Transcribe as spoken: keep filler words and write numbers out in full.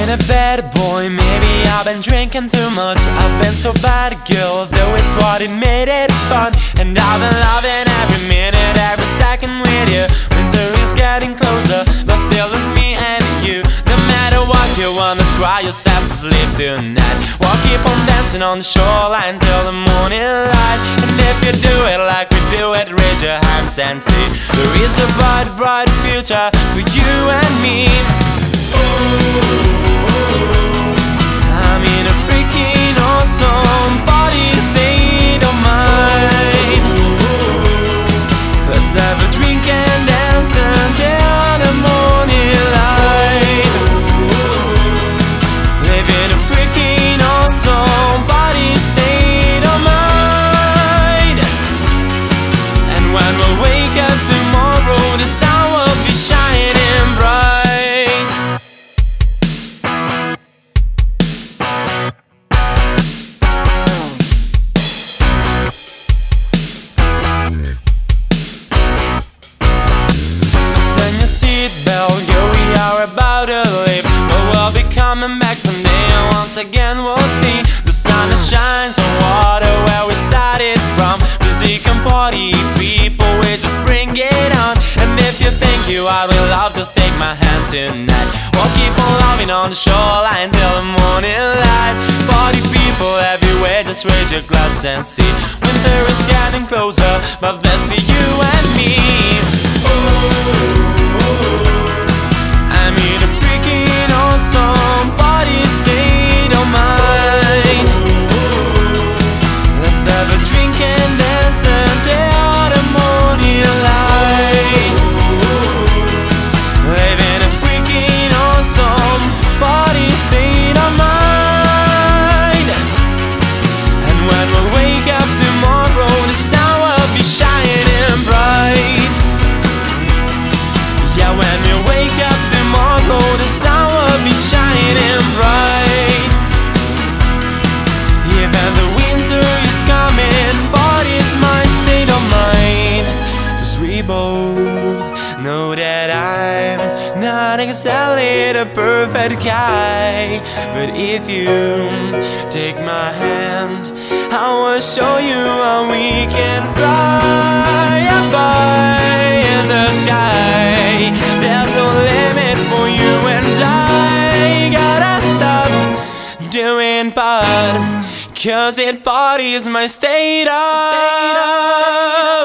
been a bad boy, maybe I've been drinking too much. I've been so bad, girl, though it's what it made it fun. And I've been loving every minute, every second with you. Winter is getting closer, but still it's me and you. No matter what, you wanna cry yourself to sleep tonight. We'll keep on dancing on the shoreline till the morning light. And if you do it like we do it, raise your hands and see there is a bright, bright future for you and me. I'm in a freaking awesome party state of mind. Let's have a drink and dance until the morning light. Live in a freaking awesome party state of mind. And when we wake up tomorrow, the sun will be shining bright. Coming back someday, and once again we'll see the sun that shines on water where we started from. Music and party people, we just bring it on. And if you think you are in love, just take my hand tonight. We'll keep on loving on the shoreline till the morning light. Party people everywhere, just raise your glass and see winter is getting closer, but that's for you and me. I'm in a freaking awesome party state of mind. Let's have a drink and dance until the morning light. Live in a freaking awesome party state of mind. And when we wake up tomorrow, the sun will be shining bright. Yeah, when we wake up tomorrow, the sun will be shining bright. Even the winter is coming, party's my state of mind. 'Cause we both know that I'm not exactly the perfect guy, but if you take my hand, I will show you how we can fly up high in the sky. There's no limit for you and I. Gotta stop doing part, 'cause it party's my state of